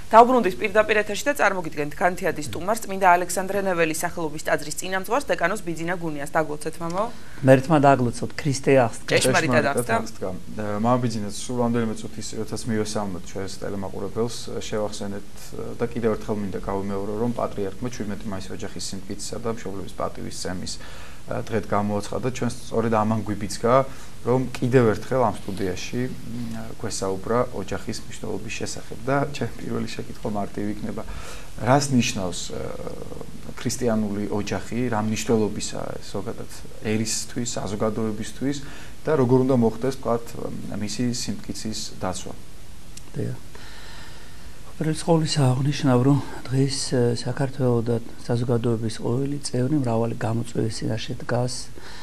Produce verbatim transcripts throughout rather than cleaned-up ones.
დავბრუნდით პირდაპირ ეთერში და წარმოგიდგენთ კანთიადის სტუმარს წმინდა ალექსანდრე ნეველის სახელობის ტაძრის წინამძღვარს დეკანოს ბიძინა გუნიას. დაგლოცეთ მამაო. მერტმა დაგლოცოთ ქრისტე აღსდგა. ჭეშმარიტად აღსდგა. მამა ბიძინას სულ რამდენიმე წუთის როდესაც მივესალმოთ ჩვენს ტელემაყურებელს შევახსენეთ და კიდევ ერთხელ მინდა გავუმეორო რომ პატრიარქმა ჩვიდმეტი მაისის ოჯახის სიმტკიცისა და მშობლების პატივის წემის დღედ გამოაცხადა ჩვენს სწორედ ამან გვიბიძგა რომ კიდევ ერთხელ ამ სტუდიაში გვესაუბრა ოჯახის მნიშვნელობის შესახებ და ჩემი პირველი შეკითხვა მარტივი იქნება რას ნიშნავს ქრისტიანული ოჯახი, რა მნიშვნელობისაა ზოგადად ერისთვის, საზოგადოებისთვის და როგორ უნდა მოხდეს თქვათ მისი სიმტკიცის დაცვა. დიახ. პირველ ყოვლისა აღნიშნავ რომ დღეს საქართველოს და საზოგადოების ყოველი წევრი მრავალი გამოწვევის წინაშე დგას.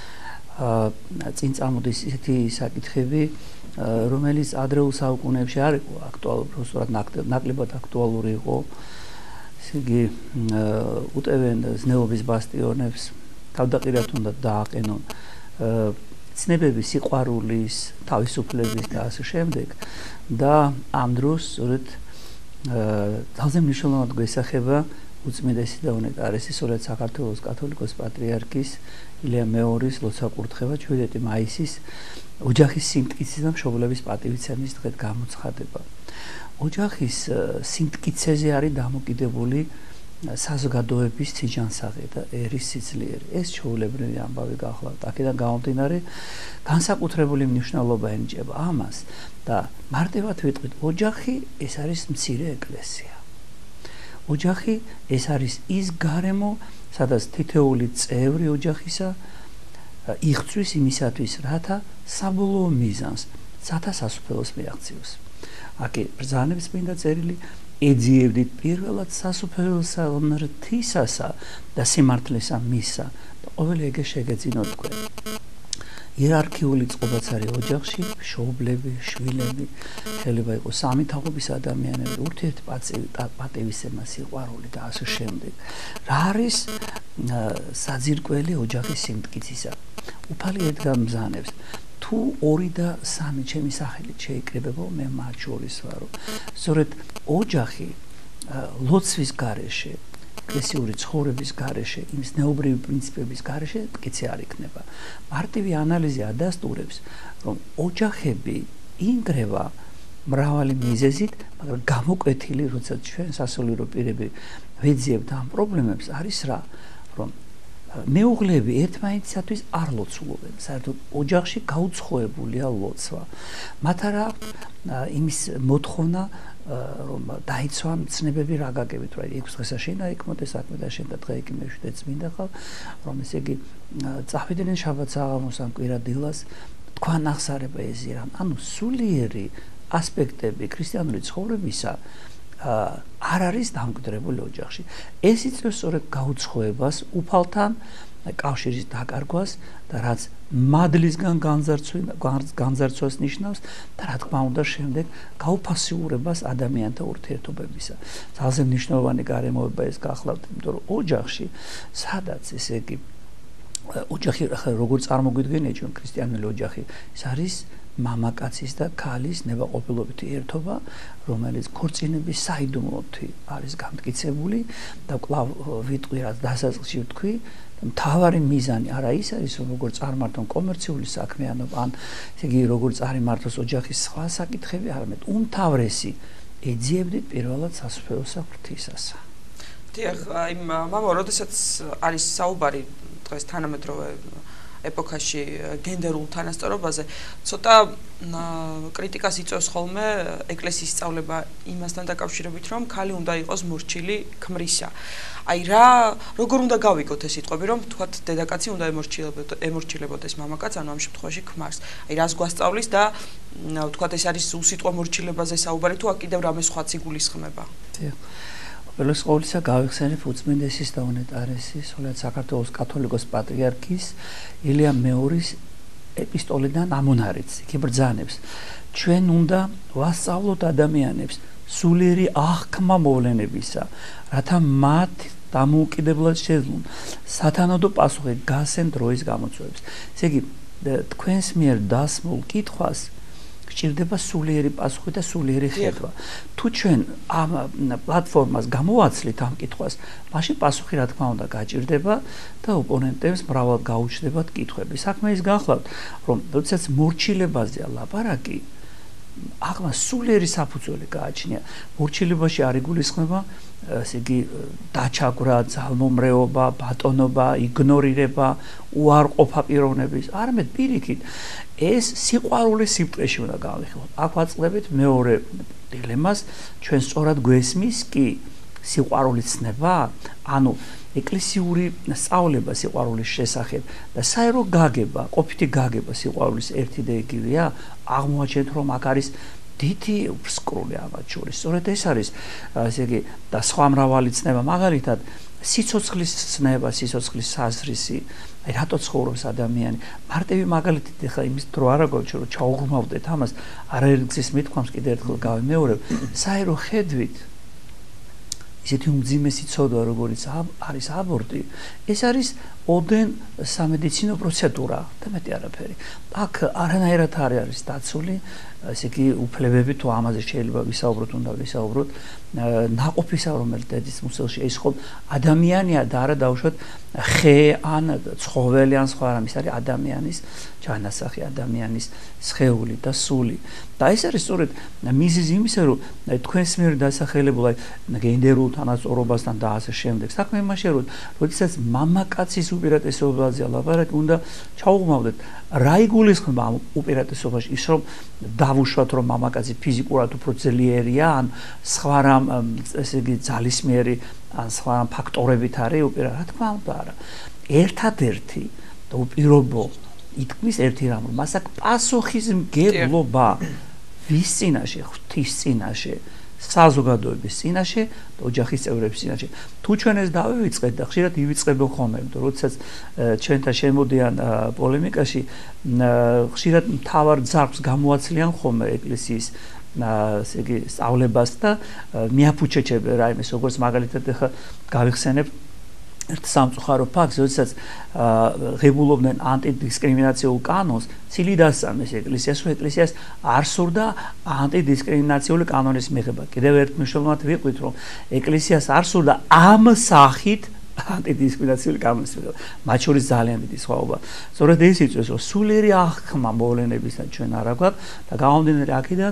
წინ წამოდის ისეთი საკითხები, რომელიც ადრეულ საუკუნეებში არ იყო აქტუალური, უბრალოდ ნაკლებად აქტუალური იყო. ესე იგი, უტევენ ზნეობის ბასტიონებს, თავდაყირად უნდა დააყენონ ცნებების, სიყვარულის, თავისუფლების და ასე შემდეგ. და ამ დროს სწორედ ძალზე მნიშვნელოვნად გვესახება უწმიდესი და უნეტარესი სწორედ საქართველოს კათოლიკოს პატრიარქის ილია მეორის ლოცვა-კურთხევა ჩვიდმეტი მაისის ოჯახის სიმტკიცის და მშობლების პატივიცემის დღედ გამოცხადება. ოჯახის სიმტკიცეზე არის დამოკიდებული საზოგადოების ციჯანსაღი და ერის სიძლიერე. ეს ჩვეულებრივი ამბავი გახლავთ. აქედან გამომდინარე, განსაკუთრებული მნიშვნელობა ენიჭება ამას და მარტივად ვიტყვით, ოჯახი ეს არის მცირე ეკლესია. ოჯახი ეს არის ის გარემო, სადაც თითოეული წევრი ოჯახისა იღწვის იმისათვის, რათა საბოლოო მიზანს, რათა სასუფეველს მიაღწიოს. აქ ბრძანებს წმინდა წერილი ეძიებდით პირველად სასუფეველსა ღმრთისასა და სიმართლესა მისსა და ყოველი ეგე შეგეძინოთ თქვენ. იერარქიული წყობაც არის ოჯახში, მშობლები, შვილები, შეიძლება იყოს სამი თაობის ადამიანები, ურთიერთპატივისცემა, სიყვარული და ასე შემდეგ. რა არის საძირკველი ოჯახის სიმტკიცისა? უფალი ედგარ ბრძანებს თუ ორი და სამი ჩემი სახელით შეიკრებებო, მე მათ შორის ვარო. სწორედ ოჯახი ლოცვის გარეშე, ეკლესიური ცხოვრების გარეშე, იმ ზნეობრივი პრინციპების გარეშე მტკიცე არ იქნება. მარტივი ანალიზი ადასტურებს, რომ ოჯახები ინგრევა მრავალი მიზეზით, მაგრამ გამოკვეთილი, როდესაც ჩვენ სასულიერო პირები ვეძიებთ ამ პრობლემებს, არის რა, რომ მეუღლეები ერთმანეთისათვის არ ლოცულობენ. საერთოდ ოჯახში გაუცხოებულია ლოცვა. მათ არ აქვთ იმის მოთხოვნა, რომ დაიცვა ცნებები რა გაგებით, რა ექვს დღესა შენ დაიკმოდე საქმე და შენ და დღე იქ მეშვიდე წმინდა ხარ, რომ ესე იგი წავიდნენ შაბათ საღამოს ამ კვირა დილას, თქვენ ახსარება ეზირან. ანუ სულიერი ასპექტები ქრისტიანული ცხოვრებისა არ არის დამკვიდრებული ოჯახში. ეს იწევს სწორედ გაუცხოებას, უფალთან კავშირის დაკარგვას და რაც მადლისგან განძარცვას ნიშნავს და რა თქმა უნდა შემდეგ გაუფასიურებას ადამიანთა ურთიერთობებისა. ძალზე მნიშვნელოვანი გარემოება ეს გახლავთ, იმიტომ რომ ოჯახში, სადაც ესე იგი ოჯახი როგორ წარმოგვიდგენია ჩვენ ქრისტიანული ოჯახი, ეს არის მამაკაცის და ქალის ნებაყოფილობითი ერთობა, რომელიც ქორწინების საიდუმლოდ არის გამტკიცებული და კვლავ ვიტყვი რაც დასაწყისში ვთქვი, მთავარი მიზანი არა ის არის, რომ როგორ წარმართონ კომერციული საქმიანობა, ან ესე იგი როგორ წარიმართოს ოჯახის სხვა საკითხები, არამედ უმთავრესი ეძიებდით პირველად სასუფეველსა ღვთისასა. დიახ, აი მამა, როდესაც არის საუბარი დღეს თანამედროვე ეპოქაში გენდერულ თანასწორობაზე, ცოტა კრიტიკას იწვევს ხოლმე ეკლესიის სწავლება იმასთან დაკავშირებით, რომ ქალი უნდა იყოს მორჩილი ქმრისა. აი რა, როგორ უნდა გავიგოთ ეს სიტყვები, რომ თქვათ დედაკაცი უნდა ემორჩილებოდეს მამაკაც, ანუ ამ შემთხვევაში ქმარს. აი რას გვასწავლის და თქვათ ეს არის უსიტყვო მორჩილებაზე საუბარი თუ აქ კიდევ რამე სხვაც იგულისხმება. პირველს ყოვლისა გავიხსენებ უწმინდესის და უნეტარესის, სულაც საქართველოს კათოლიკოს პატრიარქის ილია მეორის ეპისტოლიდან ამონარიც, იქ ბრძანებს. ჩვენ უნდა ვასწავლოთ ადამიანებს სულიერი აღქმა მოვლენებისა, რათა მათ დამოუკიდებლად შეძლონ სათანადო პასუხი გასცენ დროის გამოწვევებს. ესე იგი, თქვენს მიერ დასმულ კითხვას სჭირდება სულიერი პასუხი და სულიერი ხედვა. თუ ჩვენ ამ პლატფორმას გამოვაცლით ამ კითხვას, მაშინ პასუხი რა თქმა უნდა გაჭირდება და ოპონენტებს მრავალ გაუჩნდებათ კითხვები. საქმე ის გახლავთ, რომ როდესაც მორჩილებაზეა ლაპარაკი, აღმა სულიერი საფუძველი გააჩნია. მორჩილებაში არ იგულისხმება ესე იგი დაჩაგვრა, ძალმომრეობა, ბატონობა, იგნორირება, უარყოფა პიროვნების, არამედ პირიქით ეს სიყვარული სიბრტყეში უნდა გავიხილოთ. აქ ვაწყდებით მეორე დილემას, ჩვენ სწორად გვესმის კი სიყვარული ცნება, ანუ ეკლესიური სწავლება სიყვარულის შესახებ და საერო გაგება, ყოფითი გაგება სიყვარულის ერთი და იგივეა, აღმოაჩენთ რომ აქ არის დიდი ბრსკრული ამათ შორის. სწორედ ეს არის, ესე იგი, და სხვა მრავალი ცნება, მაგალითად, სიცოცხლის ცნება, სიცოცხლის საზრისი, აი რატო ცხოვრობს ადამიანი. მარტივი მაგალითით ეხლა იმის დრო არა გვაქვს, რომ ჩაუღრმავდეთ ამას, არაერთგზის მithქვამს კიდევ ერთხელ გავიმეორებ, საერო ხედვით ისეთი უმძიმესი ცოდვა, როგორც არის აბორტი, ეს არის ოდენ სამედიცინო პროცედურა და მეტი არაფერი. აქ არანაირად არ არის დაცული, ესე იგი, უფლებები თუ ამაზე შეიძლება ვისაუბროთ, უნდა ვისაუბროთ, ნაყოფისა, რომელიც დედის მუცელში ეს ხო ადამიანია და არა დაუშვათ ხე ან ცხოველი ან სხვა რამის, არის ადამიანის ჯანასახი, ადამიანის სხეული და სული. და ეს არის სწორედ მიზეზი იმისა, რომ თქვენს მიერ დასახელებულ გენდერულ თანასწორობასთან და ასე შემდეგ. საქმე იმაშია, რომ როდესაც მამაკაცის უპირატესობაზე ლაპარაკი, უნდა ჩაუღრმავდეთ, რა იგულისხმება ამ უპირატესობაში, ის რომ დავუშვათ, რომ მამაკაცი ფიზიკურად უფრო ძლიერია, ან სხვა რამ, ესე იგი, ძალისმიერი, ან სხვა რამ ფაქტორებით არის უპირატესობა, რა თქმა უნდა არა. ერთადერთი და უპირობო ითქმის ერთი რამ, რომ მას აქვს პასუხისმგებლობა ვის წინაშე, ღვთის წინაშე, საზოგადოების წინაშე და ოჯახის წევრების წინაშე. თუ ჩვენ ეს დავივიწყეთ და ხშირად ივიწყებენ ხოლმე, იმიტომ რომ როდესაც ჩვენთან შემოდიან პოლემიკაში, ხშირად მთავარ ძარღვს გამოაცლიან ხოლმე ეკლესიის ესე იგი სწავლებას და მიაფუჩეჩებენ რაიმეს, როგორც მაგალითად ახლა გავიხსენებ ერთ სამწუხარო ფაქტს, როდესაც ღებულობდნენ ანტიდისკრიმინაციულ კანონს, ცილი დასწამეს ეკლესიას, რომ ეკლესიას არ სურდა ანტიდისკრიმინაციული კანონის მიღება. კიდევ ერთ მნიშვნელოვნად ვიყვით, რომ ეკლესიას არ სურდა ამ სახით ანტიდისკრიმინაციული კანონის მიღება. მათ შორის ძალიან დიდი სხვაობა. სწორედ ეს იწვევს, რომ სულიერი აღქმა მოვლენებისთან ჩვენ არა გვაქვს და გამომდინარე აქედან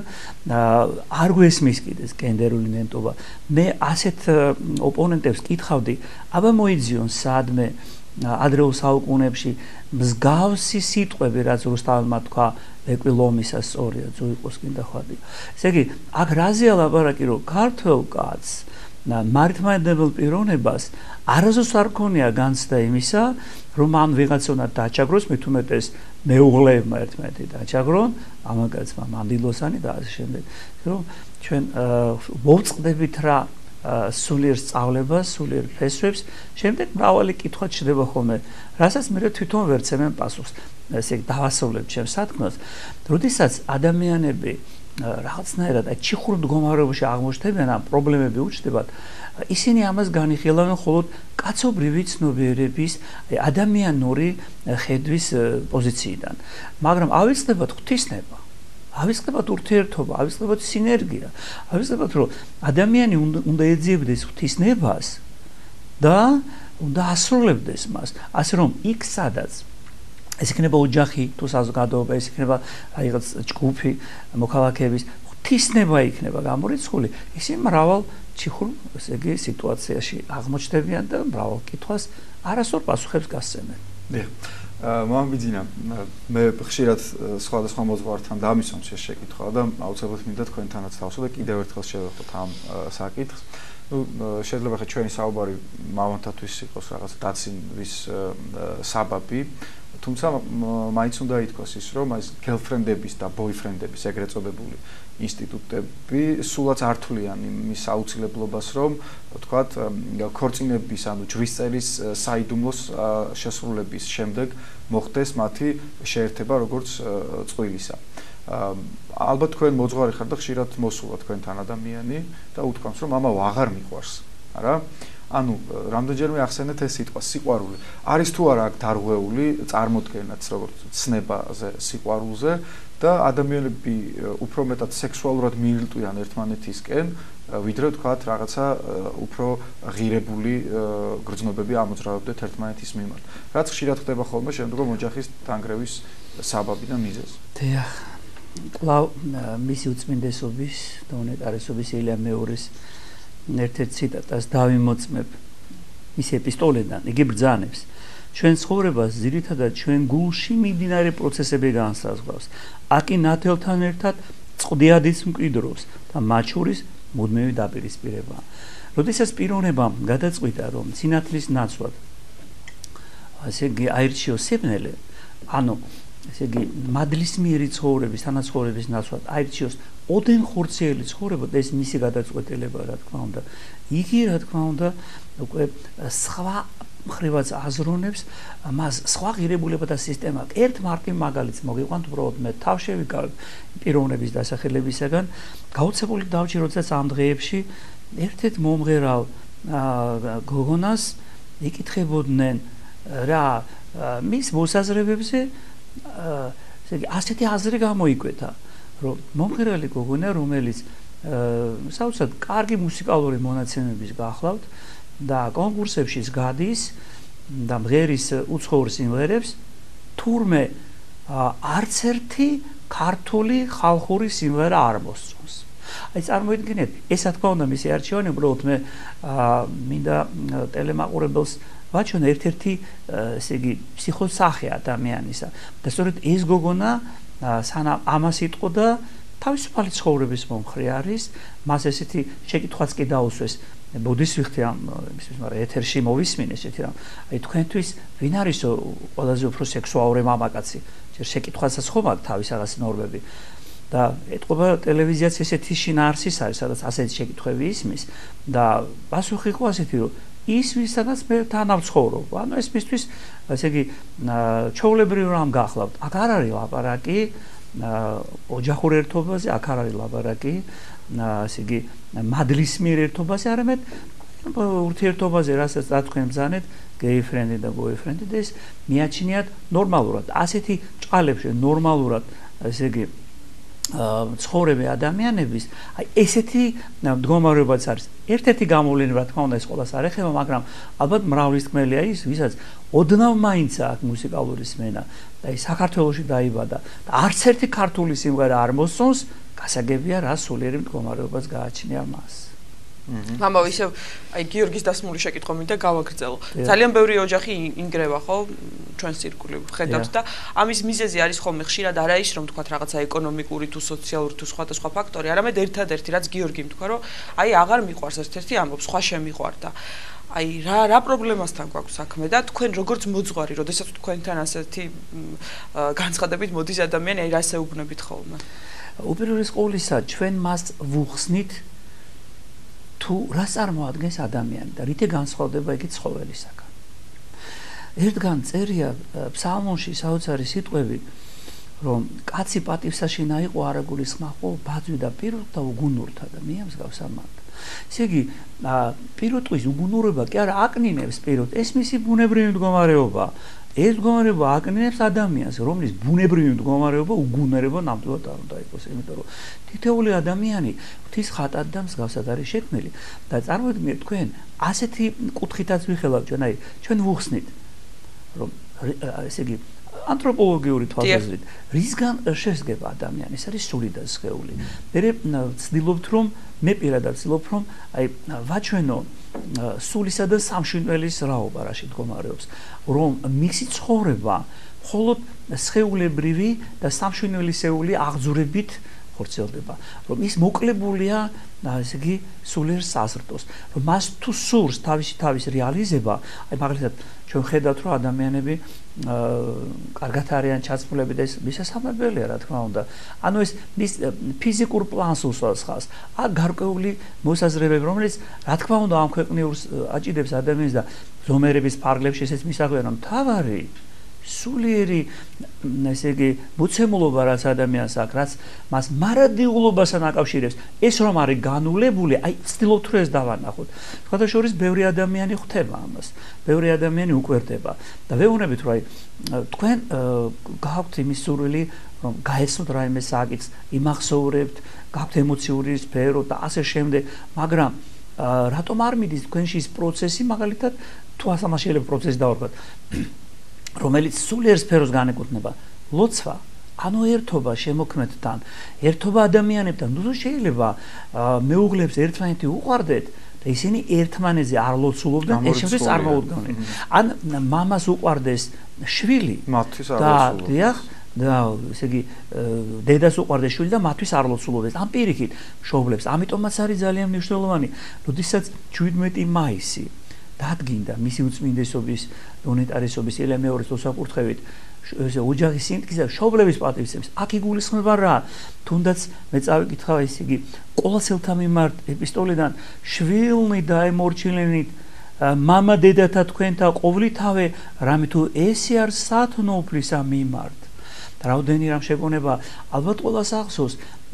არ გვესმის კიდეს გენდერული ნენტობა. მე ასეთ ოპონენტებს კითხავდი, აბა მოიძიონ სადმე ადრეულ საუკუნეებში მსგავსი სიტყვები, რაც რუსთაველმა თქვა, ეკვილომისა სწორია, ძუიყოს კიდე ხვადია. ესე იგი, აქ რაზეა ლაპარაკი, რომ ქართველ კაცს მართლმადიდებელ პიროვნებას არასდროს არ ქონია განცდა იმისა, რომ ამ ვიღაცა უნდა დაჩაგროს, მით უმეტეს მეუღლეებმა ერთმანეთი დაჩაგრონ, ამაგაცმა მანდილოსანი და ასე შემდეგ. რომ ჩვენ მოვწყდებით რა სულიერ სწავლებას, სულიერ ფესვებს, შემდეგ მრავალი კითხვა ჩდება ხოლმე, რასაც მე თვითონ ვერცემენ პასუხს. ესე დავასრულებ ჩემს სათქმელს, როდესაც ადამიანები რაღაცნაირად ჩიხურ მდგომარეობაში აღმოჩნდებიან, ამ პრობლემები უჩნდებათ, ისინი ამას განიხილავენ მხოლოდ კაცობრივი ცნობიერების, ადამიანური ხედვის პოზიციიდან. მაგრამ ავიწყდებათ ღვთისნება, ავიწყდებათ ურთიერთობა, ავიწყდებათ სინერგია, ავიწყდებათ, რომ ადამიანი უნდა ეძიებდეს ღვთისნებას და უნდა ასრულებდეს მას, ასე რომ იქ სადაც ეს იქნება ოჯახი თუ საზოგადოება, ეს იქნება რაღაც ჯგუფი მოქალაქეების ღვთისნება იქნება გამორიცხული, ისინი მრავალ ჩიხურ, ესე იგი, სიტუაციაში აღმოჩნდებიან და მრავალ კითხვას არასწორ პასუხებს გასცემენ. დიახ. მომბიძინა, მე ხშირად სხვადასხვა მოძღვართან დამისვამს ეს შეკითხვა და აუცილებლად მინდა თქვენთანაც თავსო და კიდევ ერთხელ შევეხოთ ამ საკითხს. ну შეიძლება ხა ჩვენი საუბარი მამონთათვის იყოს რაღაც დაცინის საბაბი, თუმცა მაინც უნდა ითქვას ის, რომ ეს გელფრენდების და ბოიფრენდების ეგრეთ წოდებული ინსტიტუტები სულაც ართვლიან იმის აუცილებლობას, რომ ვთქვათ, ქორწინების, ანუ ჯვრისწერის საიდუმლოს შესრულების შემდეგ მოხდეს მათი შეერთება როგორც წყვილისა. ალბათ თქვენ მოძღვარი ხართ და ხშირად მოსულა თქვენთან ადამიანი და უთქვამს, რომ ამა აღარ მიყვარს, არა? ანუ რამდენჯერმე ახსენეთ ეს სიტყვა სიყვარული. არის თუ არა აქ დარღვეული წარმოდგენაც როგორც ცნებაზე სიყვარულზე და ადამიანები უფრო მეტად სექსუალურად მიილტვიან ერთმანეთისკენ, ვიდრე თქვათ რაღაცა უფრო ღირებული გრძნობები ამოძრავებდეთ ერთმანეთის მიმართ. რაც ხშირად ხდება ხოლმე შემდგომ ოჯახის დანგრევის საბაბი და მიზეზი. დიახ. კვლავ მისი უწმინდესობის და უნეტარესობის ილია მეორის ერთ-ერთ ციტატას დავიმოწმებ მის ეპისტოლედან. იგი ბრძანებს ჩვენ ცხოვრებას ძირითადად ჩვენ გულში მიმდინარე პროცესები განსაზღვრავს. აკი ნათელთან ერთად წვდიადიც მკვიდრობს და მათ შორის მუდმივი დაპირისპირება. როდესაც პიროვნებამ გადაწყვიტა რომ სინათლის ნაცვლად ასე იგი აირჩიოს სიბნელე, ანუ ესე იგი მადლისმიერი ცხოვრების, თანაცხოვრების ნაცვლად აირჩიოს ოდენ ხორციელი ცხოვრება და ეს მისი გადაწყვეტილება რა თქმა უნდა. იგი რა თქმა უნდა უკვე სხვა მხრივაც აზროვნებს მას სხვა ღირებულება და სისტემა. ერთ მარტივ მაგალითს მოგიყვანთ უბრალოდ მე თავშევიკავებ პიროვნების დასახელებისაგან. გაუცებული დავჭი როდესაც ამ დღეებში ერთ-ერთ მომღერალ გოგონას იკითხებოდნენ რა მის მოსაზრებებზე ესე იგი ასეთი აზრი გამოიკვეთა რომ მომღერალი გოგონა რომელიც საოცრად კარგი მუსიკალური მონაცემების გახლავთ და კონკურსებში გადის და მღერის უცხოურ სიმღერებს თურმე არც ერთი ქართული ხალხური სიმღერა არ მოსწონს. აი წარმოიდგინეთ, ეს რა თქმა უნდა მისი არჩევანი უბრალოდ მე მინდა ტელემაყურებელს ვაჩვენე ერთ-ერთი ესე იგი ფსიქოსახე ადამიანისა და სწორედ ეს გოგონა სანამ ამას იტყო და თავისუფალი ცხოვრების მომხრე არის, მას ესეთი შეკითხვაც კი დაუსვეს ბუდის ვიხდი ამ იმისთვის, მაგრამ ეთერში მოვისმინეს ესეთი რამ. აი თქვენთვის ვინ არის ყველაზე უფრო სექსუალური მამაკაცი? ჯერ შეკითხვასაც ხომ აქვს თავის რაღაც ნორმები. და ეთყობა ტელევიზიაც ესეთი შინაარსის არის, სადაც ასეთი შეკითხვები ისმის და პასუხი იყო ასეთი, რომ ის ვისაც მე თანავცხოვრობ. ანუ ეს მისთვის ესე იგი ჩაოლებრივ რამ გახლავთ. აქ არ არის ლაპარაკი ოჯახურ ერთობაზე, აქ არ არის ლაპარაკი ასე იგი მადლისმიერ ერთობაზე, არამედ ურთიერთობაზე, რასაც რა თქვენ ბრძანეთ, გეიფრენდი და ბოიფრენდი და ეს მიაჩნიათ ნორმალურად. ასეთი ჭყალებში ნორმალურად ესე იგი ცხოვრები ადამიანების, აი ესეთი მდგომარეობაც არის. ერთ-ერთი გამოვლენა რა თქმა უნდა ეს ყველას არ ეხება, მაგრამ ალბათ მრავლის თქმელია ის, ვისაც ოდნავ მაინც აქვს მუსიკალური სმენა და ის საქართველოში დაიბადა და არც ერთი ქართული სიმღერა არ მოსწონს, გასაგებია რა სულიერი მდგომარეობას გააჩნია მას. ამავე ისევ აი გიორგის დასმული შეკითხვა მინდა გავაგრძელო. ძალიან ბევრი ოჯახი ინგრევა ხო ჩვენს ცირკული ხედავთ და ამის მიზეზი არის ხოლმე ხშირად არა ის რომ თქვათ რაღაცა ეკონომიკური თუ სოციალური თუ სხვადასხვა ფაქტორი, არამედ ერთადერთი რაც გიორგი თქვა რომ აი აღარ მიყვარს ერთ-ერთი ამბობს, სხვა შემიყვარდა. აი რა რა პრობლემასთან გვაქვს საქმე და თქვენ როგორც მოძღვარი, როდესაც თქვენთან ასეთი განცხადებით მოდის ადამიანი, აი რას ეუბნებით ხოლმე? უპირველეს ყოვლისა, ჩვენ მას ვუხსნით თუ რას წარმოადგენს ადამიანი და რითი განსხვავდება იგი ცხოველისაგან. ერთგან წერია ფსალმონში საოცარი სიტყვები, რომ კაცი პატივსაშინა იყო არაგულისხმაყო ბაძვი და პირუტყვა უგუნურთა და მიამსგავს ამათ. ესე იგი, პირუტყვის უგუნურობა კი არა აკნინებს პირუტ, ეს მისი ბუნებრივი მდგომარეობა. ეს მდგომარეობა აკნინებს ადამიანს, რომლის ბუნებრივი მდგომარეობა უგუნურობა ნამდვილად არ უნდა იყოს, იმიტომ რომ თითოეული ადამიანი ღვთის ხატად და მსგავსად არის შექმნილი და წარმოიდგინეთ თქვენ ასეთი კუთხითაც ვიხელავთ ჩვენ, აი ჩვენ ვუხსნით რომ ესე იგი ანთროპოლოგიური თვალსაზრისით რისგან შესგება ადამიანი, ეს არის სული და სხეული. მე ვცდილობთ რომ მე პირადად ვცდილობ რომ აი ვაჩვენო სულისა და სამშვიდველის რაობა რაში მდგომარეობს, რომ მისი ცხოვრება მხოლოდ სხეულებრივი და სამშვიდველისეული აღძურებით ხორციელდება, რომ ის მოკლებულია ესე იგი სულიერ საზრდოს, რომ მას თუ სურს თავისი თავის რეალიზება, აი მაგალითად ჩვენ ხედავთ რომ ადამიანები კარგად არიან ჩაცმულები და ეს მისასალმებელია რა თქმა უნდა. ანუ ეს მის ფიზიკურ პლანს უსვავს ხალხს. აქ გარკვეული მოსაზრებები, რომელიც რა თქმა უნდა ამ ქვეყნიურს აჭიდებს ადამიანს და ზომერების ფარგლებში ესეც მისაღებია, რომ თავარი სულიერი ესე იგი მოცემულობა რაც ადამიანს აქვს, რაც მას მარადიულობასთან აკავშირებს, ეს რომ არის განულებული, აი ცდილობთ რომ ეს დავანახოთ. სხვათა შორის ბევრი ადამიანი ხვდება ამას. ბევრი ადამიანი უკვირდება და ვეუბნებით რომ აი თქვენ გააქვთ იმის სურვილი რომ გაეცნოთ რაიმე საკითხს, იმახსოვრებთ, გაქვთ ემოციური სფერო და ასე შემდეგ, მაგრამ რატომ არ მიდის თქვენში ის პროცესი, მაგალითად თუ ასამა შეიძლება პროცესი დავარქვათ, რომელიც სულიერ სფეროს განეკუთვნება, ლოცვა, ანუ ერთობა შემოქმედთან, ერთობა ადამიანებთან, ნუ შეიძლება მეუღლებს ერთმანეთი უყვარდეთ და ისინი ერთმანეთზე არ ლოცულობდნენ, ეს შემთხვევით არ მოუდგნენ. ან მამას უყვარდეს შვილი, მათთვის არ და ლოცულობდნენ. დიახ, და ესე იგი დედას უყვარდეს შვილი და მათთვის არ ლოცულობდეს. ამ პირიქით მშობლებს, ამიტომაც არის ძალიან მნიშვნელოვანი, როდესაც შვიდმეტი მაისი დადგინდა მისი უწმინდესობის უნიტარესობის ელემეორის მოსაკურთხევით ესე ოჯახის სიმტკიცე და მშობლების პატივისცემის. აქ იგულისხმება რა? თუნდაც მე წავიკითხავ ის იგი ყოლასელთა მიმართ ეპისტოლიდან შვილნი დაემორჩილენით მამა დედათა თქვენთა ყოვლითავე რამე თუ ესე არ სათნოუფლისა მიმართ. რაოდენი რამ შეგონება ალბათ ყველას ახსოვს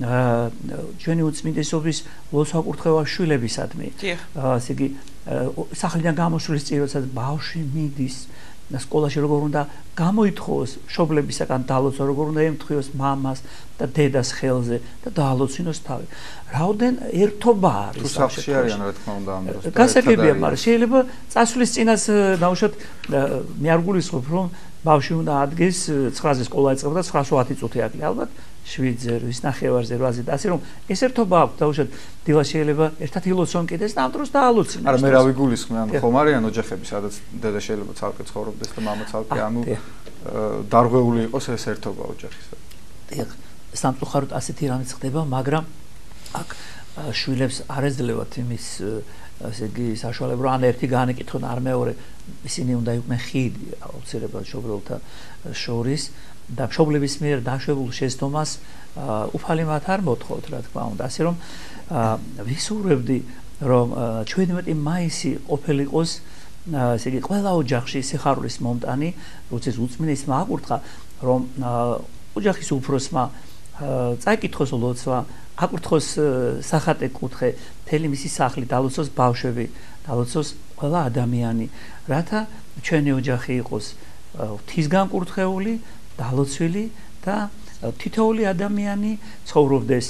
ჩვენი უწმინდესობის მოსაკურთხევა შვილებისადმი. ასე იგი სახლიდან გამოსulis წინ როდესაც ბავშვი მიდის და სკოლაში როგორ უნდა გამოითხოვოს მშობლებისაგან დალოცვა, როგორ უნდა ემთხვიოს მამას და დედას ხელზე და დაალოცინოს თავი. რაოდენ ერთობა არის. თუ სახლში არიან რა თქმა უნდა ამ დროს. გასაგებია, მაგრამ შეიძლება წასვლის წინას ნაუშად მე არ გულისხმობ რომ ბავშვი უნდა ადგეს ცხრაზე სკოლა ეწყება და ცხრას ათი წუთი აკლია. ალბათ შვიდზე, ვის ნახევარზე, რვაზე და ასე რომ ეს ერთობა აქვს დაუშვათ დილა შეიძლება ერთად ილოცონ კიდეს და ამ დროს დაალოცინოს. არა მე რა ვიგულისხმე, ანუ ხომ არიან ოჯახები, სადაც დედა შეიძლება ცალკე ცხოვრობდეს და მამა ცალკე, ანუ დარღვეული იყოს ეს ერთობა ოჯახისა. დიახ, სამწუხაროდ ასეთი რამე ხდება, მაგრამ აქ შვილებს არ ეძლევათ იმის ასე იგი საშუალება, ან ერთი განეკითხონ, არ მეორე, ისინი უნდა იყვნენ ხიდი აუცილებლად მშობლებთა შორის და მშობლების მიერ დაშვებულ შეცდომას უფალი მათ არ მოთხოვთ, რა თქმა უნდა. ასე რომ ვისურვებდი რომ შვიდმეტი მაისი ყოფილიყოს ასე იგი ყველა ოჯახში სიხარულის მომტანი, როცა უწმინდესმა აკურთხა, რომ ოჯახის უფროსმა წაიკითხოს ლოცვა, აკურთხოს სახატე კუთხე, მთელი მისი სახლი, დალოცოს ბავშვები, დალოცოს ყველა ადამიანი, რათა ჩვენი ოჯახი იყოს ღვთისგანკურთხეული, დალოცვილი და თითოეული ადამიანი ცხოვრობდეს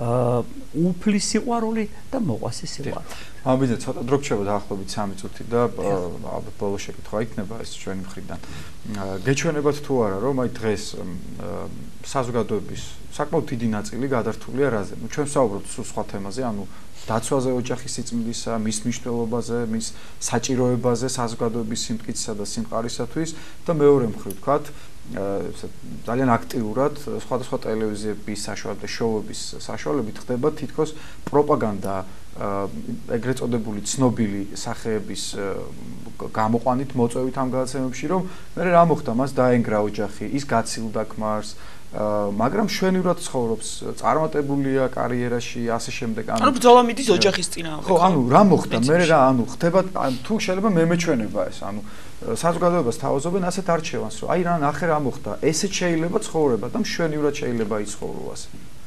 უფლის სიყვარული და მოყვასი სიყვარული. ამბიძე ცოტა დრო გრჩება დაახლოებით სამი წუთი და ალბათ ბოლო შეკითხვა იქნება ეს ჩვენი მხრიდან. გეჩვენებათ თუ არა რომ აი დღეს საზოგადოების საკმაოდ დიდი ნაწილი გადართულია რაზე? ნუ ჩვენ ვსაუბრობთ სულ სხვა თემაზე, ანუ დაცვაზე ოჯახის სიწმინდისა, მის მნიშვნელობაზე, მის საჭიროებაზე საზოგადოების სიმტკიცისა და სიმყარისათვის და მეორე მხრივ ვთქვათ ძალიან აქტიურად სხვადასხვა ტელევიზიების საშუალებით და შოუების საშუალებით ხდება თითქოს პროპაგანდა ეგრეთ წოდებული ცნობილი სახეების გამოყვანით მოწვევით ამ გადაცემებში, რომ მე რა მოხდა, მას დაენგრა ოჯახი, ის გაცილდა ქმარს, მაგრამ შვენივრად ცხოვრობს, წარმატებულია კარიერაში, ასე შემდეგ. ანუ ბრძოლა მიდის ოჯახის წინააღმდეგ. ხო, ანუ რა მოხდა, მე რა, ანუ ხდება, თუ შეიძლება მე მეჩვენება ეს, ანუ საზოგადოებას თავაზობენ ასეთ არჩევანს, რომ აი რა ნახე რა მოხდა, ესეც შეიძლება ცხოვრება და მშვენივრად შეიძლება იცხოვრო ასე.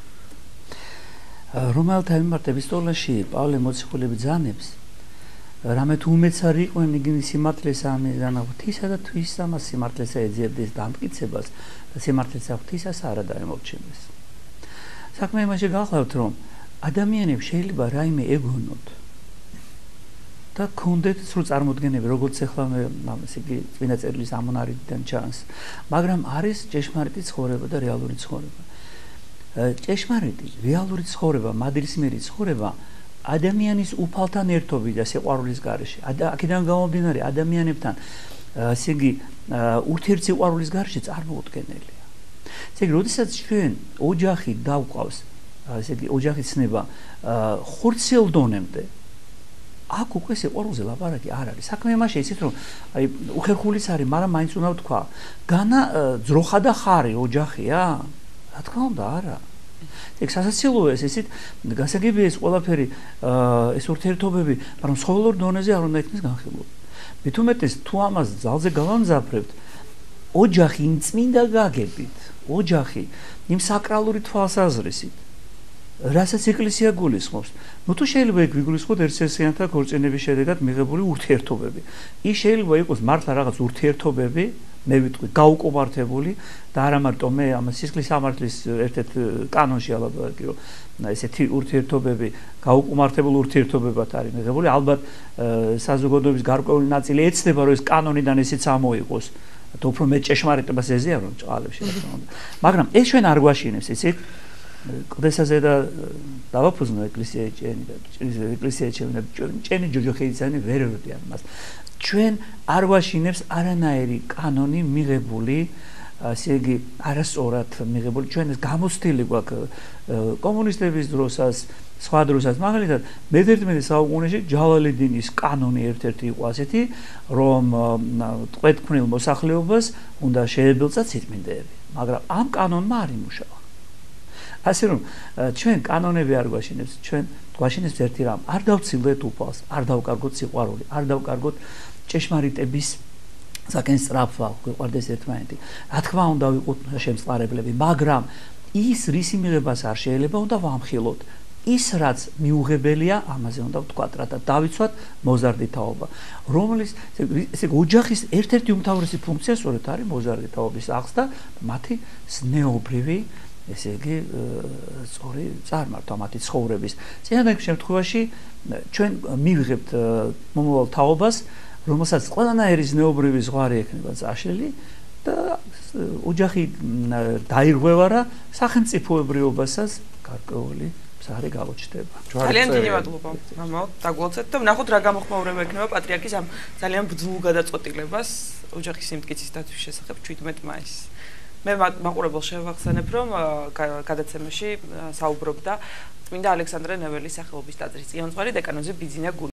რომელთა მიმართ ეპისტოლაში პავლე მოციქულები ძანებს, რამე თუ უმეც არ იყვნენ იგივე სიმართლეს ამიდან ღვთისა და თვისა მას სიმართლესა ეძიებდეს დამტკიცებას და სიმართლესა ღვთისას არა დაემორჩილდეს. საქმე იმაში გახლავთ, რომ ადამიანებს შეიძლება რაიმე ეგონოთ და კონდეთ სრულ წარმოდგენები, როგორც ახლა მე ესე იგი წინა წერილის ამონარიდან ჩანს, მაგრამ არის ჭეშმარიტი ცხოვრება და რეალური ცხოვრება. ჭეშმარიტი რეალური ცხოვრება, მადლისმიერი ცხოვრება ადამიანის უფალთან ერთობით და სიყვარულის გარეშე. აქედან გამომდინარე ადამიანებთან ესე იგი ურთიერთსიყვარულის გარეშე წარმოუდგენელია. ესე იგი, როდესაც ჩვენ ოჯახი დავყავს, ესე იგი ოჯახის ცნება ხორციელ დონემდე, აქ უკვე სიყვარულზე ლაპარაკი არ არის. საქმე იმაში ისეთ რომ აი უხერხულიც არის, მაგრამ მაინც უნდა ვთქვა, განა ძროხა და ხარი ოჯახია? რა თქმა უნდა, არა. ეგ სასაცილოა ეს ისეთ გასაგებია ეს ყველაფერი ეს ურთიერთობები, მაგრამ ცხოველურ დონეზე არ უნდა იქნეს განხილული. მით უმეტეს თუ ამას ძალზე გავამძაფრებთ, ოჯახი იმ წმინდა გაგებით, ოჯახი იმ საკრალური თვალსაზრისით, რასაც ეკლესია გულისხმობს. ნუ თუ შეიძლება ეგ ვიგულისხმოთ ერთ-ერთიანთა ქორწინების შედეგად მიღებული ურთიერთობები. ის შეიძლება იყოს მართლა რაღაც ურთიერთობები, მე ვიტყვი გაუკომართებული და არა მარტო მე ამ სისხლის სამართლის ერთ-ერთ კანონში ალაბარაკი, რომ ესეთი ურთიერთობები გაუკომართებულ ურთიერთობებად არის მიღებული. ალბათ საზოგადოების გარკვეული ნაწილი ეცდება, რომ ეს კანონიდან ისიც ამოიღოს. და უფრო მეტ ჭეშმარიტებას ეზიარონ ჭყალებში რა თქმა უნდა. მაგრამ ეს ჩვენ არ გვაშინებს, იცით? ყდესაზე და დავაფუძნო ეკლესია ჭენი და ეკლესია ჭენი ჭენი ჯოჯოხეიცანი ვერ ვერდიან მას. ჩვენ არ ვაშინებს არანაირი კანონი მიღებული, ასე იგი არასწორად მიღებული. ჩვენ ეს გამოცდილი გვაქვს კომუნისტების დროსაც, სხვა დროსაც, მაგალითად მე-თერთმეტე საუკუნეში ჯალალედინის კანონი ერთ-ერთი იყო ასეთი, რომ ტყვეთქმნილ მოსახლეობას უნდა შეებილწა ცირკმინდეები, მაგრამ ამ კანონმა არ იმუშავა. ასე რომ ჩვენ კანონები არ გვაშინებს, ჩვენ გვაშინებს ერთი რამ, არ დავცილდეთ უფალს, არ დავკარგოთ სიყვარული, არ დავკარგოთ ჭეშმარიტების საკენ სწრაფვა, გვიყვარდეს ერთმანეთი. რა თქმა უნდა ვიყოთ შემწყარებლები, მაგრამ ის რისი მიღებას არ შეიძლება უნდა ვამხილოთ. ის რაც მიუღებელია, ამაზე უნდა ვთქვათ, რათა დავიცვათ მოზარდითაობა, რომელიც ესე ოჯახის ერთ-ერთი უმთავრესი ფუნქცია სწორედ არის მოზარდითაობის აღზრდა, მათი ზნეობრივი ესე იგი სწორი წარმართვა მათი ცხოვრების. წინადად შემთხვევაში ჩვენ მივიღებთ მომავალ თაობას, რომელსაც ყველანაირი ზნეობრივი ზღვარი ექნება წაშლილი და ოჯახი დაირღვევა რა სახელმწიფოებრიობასაც გარკვეული მსახური გაუჩნდება. ძალიან დიდი მადლობა მამაო დაგვალცეთ და ვნახოთ რა გამოხმაურება ექნება პატრიარქის ამ ძალიან ბრძულ გადაწყვეტილებას ოჯახის სიმტკიცის დაცვის შესახებ შვიდმეტ მაისს. მე მაყურებელს შევახსენებ, რომ გადაცემაში საუბრობდა წმინდა ალექსანდრე ნეველის სახელობის ტაძრის წინამძღვარი დეკანოზი ბიძინა